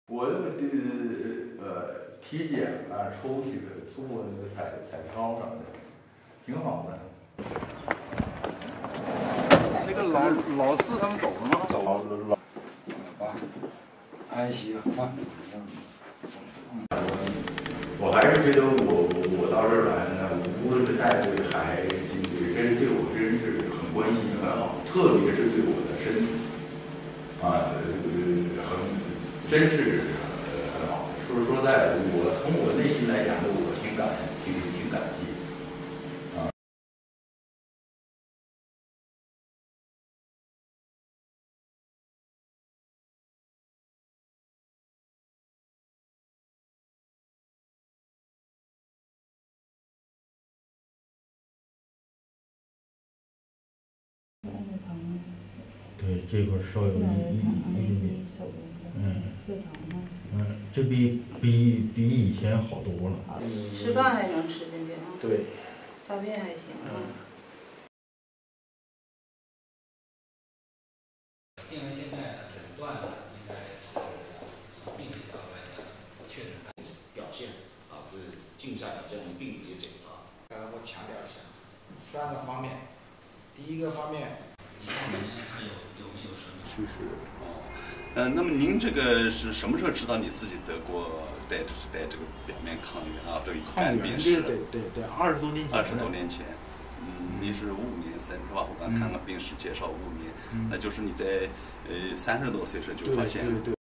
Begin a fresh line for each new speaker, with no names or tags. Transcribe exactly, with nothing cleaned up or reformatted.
我这个呃体检啊、抽血、做那个彩彩超什么的，挺好的。
那个老老四他们走了吗？
走了。
啊，安息啊。
我还是觉得我我到这儿来呢，无论是带队还是进队，真对我真是很关心很好，特别是对我的身体啊，呃，很真是呃很好。说说实在的，我从我内心来讲，我挺感挺挺感激。
对，这块稍有一一一点点，嗯，嗯，这比比比以前好多了。
吃饭还能吃进去啊？
对，
大便还行啊。
病人现在诊断呢，应该是从病理角度来讲，确诊
表现导致镜下的这种病理学检查。
刚才我强调一下，三个方面，第一个方面。
以后每年看有有没有什么
去世哦，呃，那么您这个是什么时候知道你自己得过带就是带这个表面抗原啊，这个乙肝病史？
对对对，二十多年前。
二十多年前，嗯，您是五五年生是吧？我刚看了病史介绍，五五年，那就是你在呃三十多岁时就发现了。